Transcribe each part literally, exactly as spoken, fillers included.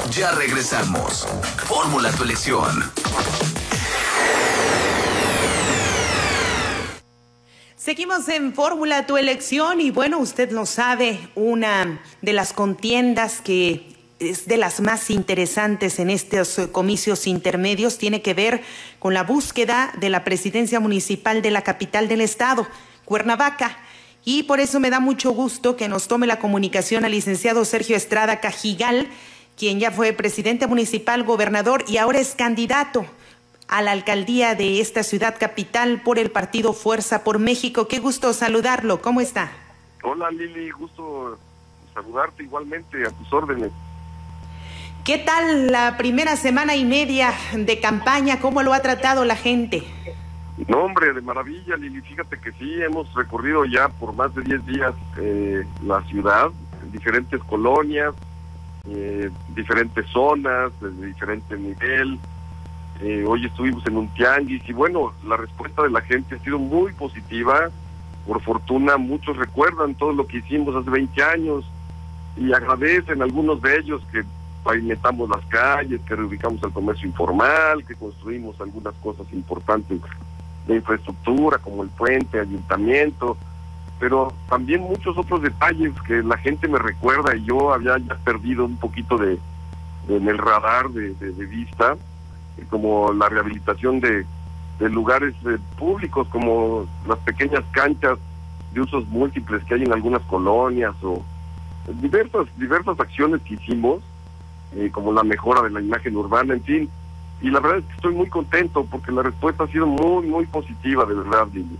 Ya regresamos. Fórmula tu elección. Seguimos en Fórmula tu elección y bueno, usted lo sabe, una de las contiendas que es de las más interesantes en estos comicios intermedios tiene que ver con la búsqueda de la presidencia municipal de la capital del estado, Cuernavaca. Y por eso me da mucho gusto que nos tome la comunicación al licenciado Sergio Estrada Cajigal, quien ya fue presidente municipal, gobernador y ahora es candidato a la alcaldía de esta ciudad capital por el partido Fuerza por México. Qué gusto saludarlo. ¿Cómo está? Hola Lili, gusto saludarte igualmente, a tus órdenes. ¿Qué tal la primera semana y media de campaña? ¿Cómo lo ha tratado la gente? No, hombre, de maravilla, Lili. Fíjate que sí, hemos recorrido ya por más de diez días eh, la ciudad, en diferentes colonias, eh, diferentes zonas, de diferente nivel. Eh, hoy estuvimos en un tianguis y bueno, la respuesta de la gente ha sido muy positiva. Por fortuna, muchos recuerdan todo lo que hicimos hace veinte años y agradecen algunos de ellos que pavimentamos las calles, que reubicamos el comercio informal, que construimos algunas cosas importantes de infraestructura como el puente, ayuntamiento, pero también muchos otros detalles que la gente me recuerda y yo había ya perdido un poquito de, de en el radar de, de, de vista, como la rehabilitación de, de lugares eh, públicos, como las pequeñas canchas de usos múltiples que hay en algunas colonias, o diversas diversas acciones que hicimos, eh, como la mejora de la imagen urbana, en fin. Y la verdad es que estoy muy contento porque la respuesta ha sido muy, muy positiva, de verdad, Lili.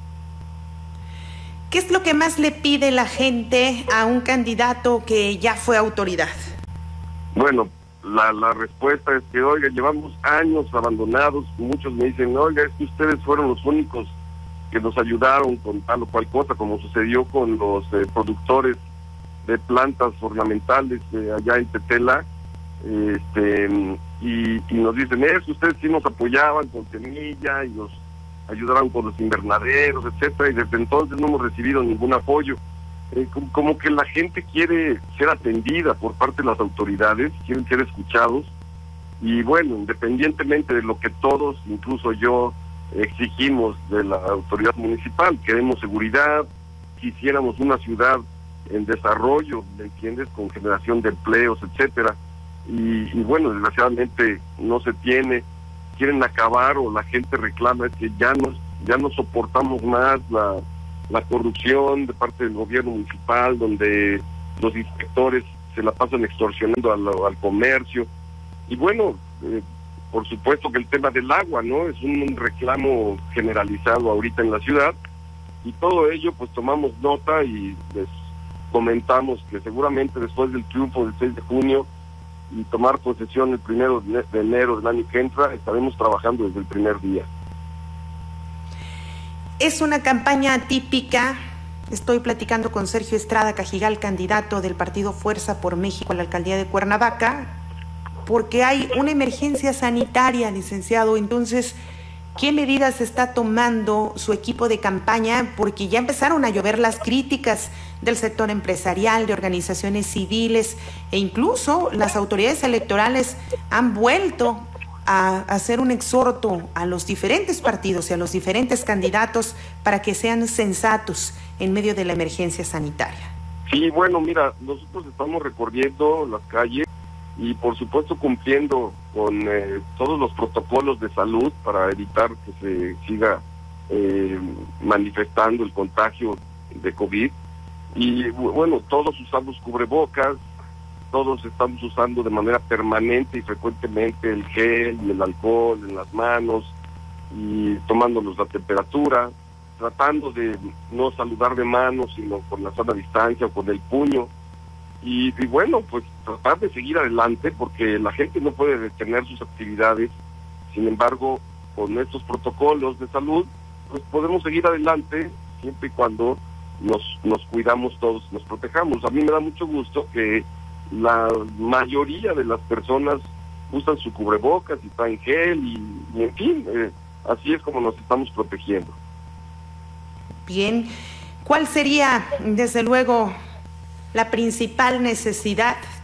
¿Qué es lo que más le pide la gente a un candidato que ya fue autoridad? Bueno, La, la respuesta es que, oiga, llevamos años abandonados. Muchos me dicen, oiga, es que ustedes fueron los únicos que nos ayudaron con tal o cual cosa, como sucedió con los eh, productores de plantas ornamentales eh, allá en Tetela, este, y, y nos dicen, es que ustedes sí nos apoyaban con semilla y nos ayudaron con los invernaderos, etcétera, y desde entonces no hemos recibido ningún apoyo. Eh, como, como que la gente quiere ser atendida por parte de las autoridades, quieren ser escuchados, y bueno, independientemente de lo que todos, incluso yo, exigimos de la autoridad municipal, queremos seguridad, quisiéramos una ciudad en desarrollo, ¿me entiendes?, con generación de empleos, etcétera, y, y bueno, desgraciadamente no se tiene, quieren acabar, o la gente reclama, es que ya no, ya no soportamos más la la corrupción de parte del gobierno municipal, donde los inspectores se la pasan extorsionando al, al comercio. Y bueno, eh, por supuesto que el tema del agua, ¿no? Es un, un reclamo generalizado ahorita en la ciudad, y todo ello pues tomamos nota y les comentamos que seguramente después del triunfo del seis de junio y tomar posesión el primero de enero del año que entra, estaremos trabajando desde el primer día. Es una campaña típica. Estoy platicando con Sergio Estrada Cajigal, candidato del partido Fuerza por México a la alcaldía de Cuernavaca, porque hay una emergencia sanitaria, licenciado. Entonces, ¿qué medidas está tomando su equipo de campaña? Porque ya empezaron a llover las críticas del sector empresarial, de organizaciones civiles, e incluso las autoridades electorales han vuelto a hacer un exhorto a los diferentes partidos y a los diferentes candidatos para que sean sensatos en medio de la emergencia sanitaria. Sí, bueno, mira, nosotros estamos recorriendo las calles y por supuesto cumpliendo con eh, todos los protocolos de salud para evitar que se siga eh, manifestando el contagio de COVID. Y bueno, todos usamos cubrebocas, todos estamos usando de manera permanente y frecuentemente el gel y el alcohol en las manos y tomándonos la temperatura, tratando de no saludar de manos, sino con la sana distancia o con el puño. Y, y bueno, pues tratar de seguir adelante porque la gente no puede detener sus actividades. Sin embargo, con estos protocolos de salud, pues podemos seguir adelante siempre y cuando nos, nos cuidamos todos, nos protejamos. A mí me da mucho gusto que la mayoría de las personas usan su cubrebocas y traen gel y, y en fin, eh, así es como nos estamos protegiendo. Bien, ¿cuál sería, desde luego, la principal necesidad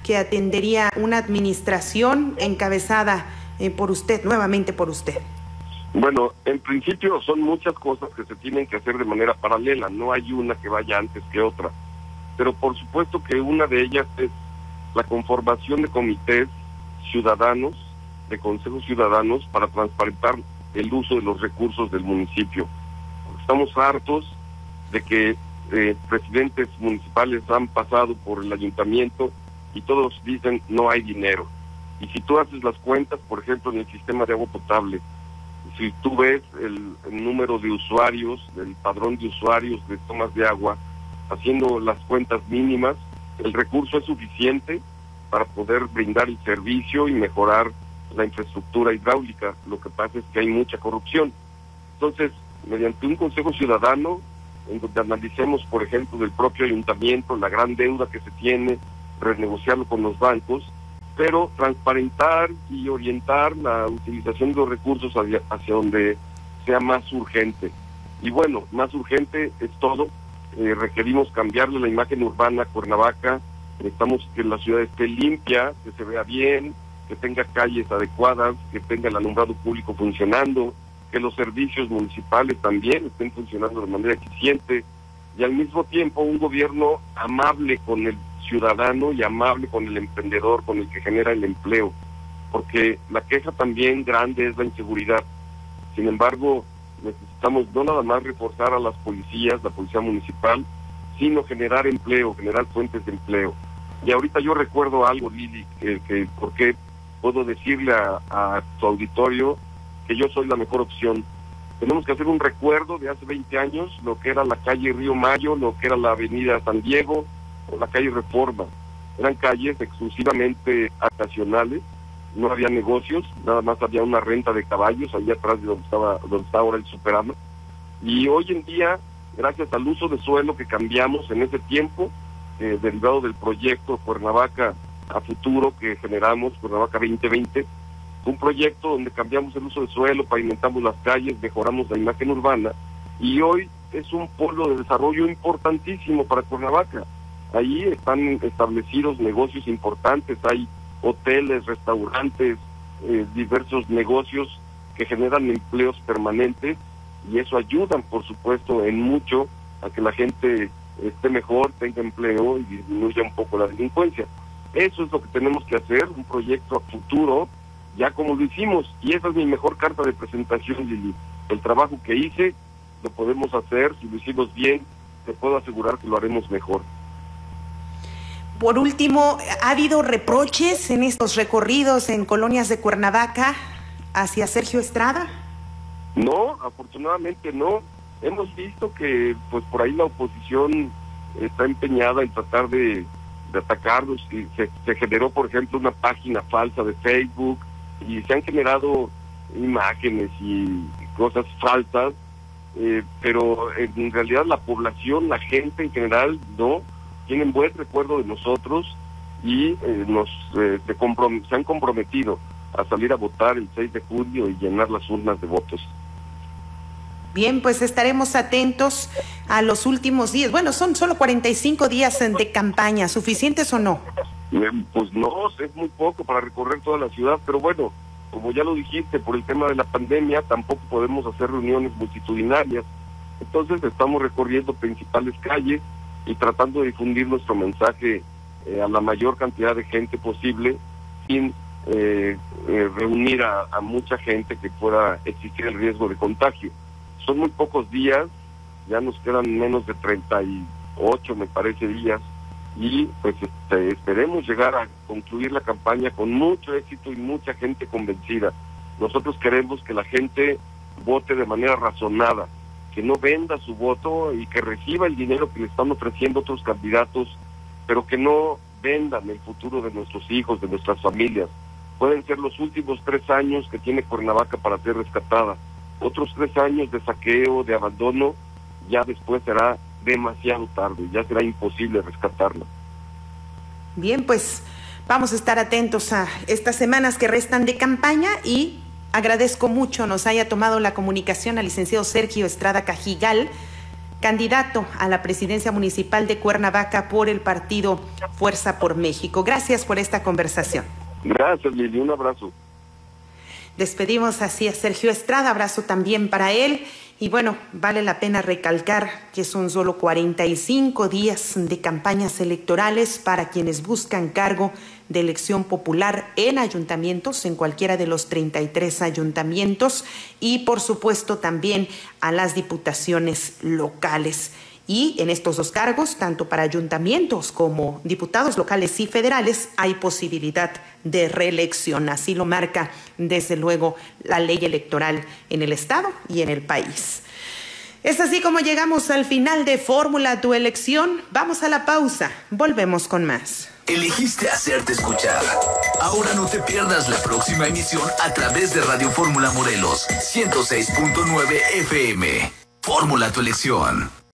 que atendería una administración encabezada eh, por usted, nuevamente por usted? Bueno, en principio son muchas cosas que se tienen que hacer de manera paralela, no hay una que vaya antes que otra, pero por supuesto que una de ellas es la conformación de comités ciudadanos, de consejos ciudadanos, para transparentar el uso de los recursos del municipio. Estamos hartos de que eh, presidentes municipales han pasado por el ayuntamiento y todos dicen no hay dinero. Y si tú haces las cuentas, por ejemplo, en el sistema de agua potable, si tú ves el, el número de usuarios, el padrón de usuarios de tomas de agua, haciendo las cuentas mínimas, el recurso es suficiente para poder brindar el servicio y mejorar la infraestructura hidráulica. Lo que pasa es que hay mucha corrupción. Entonces, mediante un consejo ciudadano, en donde analicemos, por ejemplo, del propio ayuntamiento, la gran deuda que se tiene, renegociarlo con los bancos, pero transparentar y orientar la utilización de los recursos hacia, hacia donde sea más urgente. Y bueno, más urgente es todo. Eh, requerimos cambiarle la imagen urbana a Cuernavaca. Necesitamos que la ciudad esté limpia, que se vea bien, que tenga calles adecuadas, que tenga el alumbrado público funcionando, que los servicios municipales también estén funcionando de manera eficiente, y al mismo tiempo un gobierno amable con el ciudadano y amable con el emprendedor, con el que genera el empleo, porque la queja también grande es la inseguridad. Sin embargo, necesitamos no nada más reforzar a las policías, la policía municipal, sino generar empleo, generar fuentes de empleo. Y ahorita yo recuerdo algo, Lili, que, que porque puedo decirle a, a tu auditorio que yo soy la mejor opción. Tenemos que hacer un recuerdo de hace veinte años, lo que era la calle Río Mayo, lo que era la avenida San Diego, o la calle Reforma. Eran calles exclusivamente habitacionales, no había negocios, nada más había una renta de caballos allá atrás de donde estaba donde está ahora el Superama. Y hoy en día, gracias al uso de suelo que cambiamos en ese tiempo, eh, derivado del proyecto Cuernavaca a Futuro que generamos, Cuernavaca veinte veinte, un proyecto donde cambiamos el uso de suelo, pavimentamos las calles, mejoramos la imagen urbana, y hoy es un polo de desarrollo importantísimo para Cuernavaca. Ahí están establecidos negocios importantes, hay hoteles, restaurantes, eh, diversos negocios que generan empleos permanentes, y eso ayuda, por supuesto, en mucho a que la gente esté mejor, tenga empleo y disminuya un poco la delincuencia. Eso es lo que tenemos que hacer, un proyecto a futuro, ya como lo hicimos, y esa es mi mejor carta de presentación, Lili. El trabajo que hice lo podemos hacer, si lo hicimos bien, te puedo asegurar que lo haremos mejor. Por último, ¿ha habido reproches en estos recorridos en colonias de Cuernavaca hacia Sergio Estrada? No, afortunadamente no. Hemos visto que pues por ahí la oposición está empeñada en tratar de, de atacarlos, y se, se generó, por ejemplo, una página falsa de Facebook, y se han generado imágenes y cosas falsas, eh, pero en realidad la población, la gente en general, no, tienen buen recuerdo de nosotros, y eh, nos eh, se, comprom se han comprometido a salir a votar el seis de junio y llenar las urnas de votos. Bien, pues estaremos atentos a los últimos días. Bueno, son solo cuarenta y cinco días de campaña, ¿suficientes o no? Eh, pues no, es muy poco para recorrer toda la ciudad, pero bueno, como ya lo dijiste, por el tema de la pandemia tampoco podemos hacer reuniones multitudinarias. Entonces estamos recorriendo principales calles y tratando de difundir nuestro mensaje eh, a la mayor cantidad de gente posible, sin eh, eh, reunir a, a mucha gente que pueda existir el riesgo de contagio. Son muy pocos días, ya nos quedan menos de treinta y ocho, me parece, días, y pues este, esperemos llegar a concluir la campaña con mucho éxito y mucha gente convencida. Nosotros queremos que la gente vote de manera razonada, que no venda su voto y que reciba el dinero que le están ofreciendo otros candidatos, pero que no vendan el futuro de nuestros hijos, de nuestras familias. Pueden ser los últimos tres años que tiene Cuernavaca para ser rescatada. Otros tres años de saqueo, de abandono, ya después será demasiado tarde, ya será imposible rescatarla. Bien, pues vamos a estar atentos a estas semanas que restan de campaña, y agradezco mucho nos haya tomado la comunicación al licenciado Sergio Estrada Cajigal, candidato a la presidencia municipal de Cuernavaca por el partido Fuerza por México. Gracias por esta conversación. Gracias, Lili, un abrazo. Despedimos así a Sergio Estrada, abrazo también para él. Y bueno, vale la pena recalcar que son solo cuarenta y cinco días de campañas electorales para quienes buscan cargo de elección popular en ayuntamientos, en cualquiera de los treinta y tres ayuntamientos, y por supuesto también a las diputaciones locales. Y en estos dos cargos, tanto para ayuntamientos como diputados locales y federales, hay posibilidad de reelección. Así lo marca, desde luego, la ley electoral en el Estado y en el país. Es así como llegamos al final de Fórmula Tu Elección. Vamos a la pausa. Volvemos con más. Elegiste hacerte escuchar. Ahora no te pierdas la próxima emisión a través de Radio Fórmula Morelos ciento seis punto nueve F M. Fórmula Tu Elección.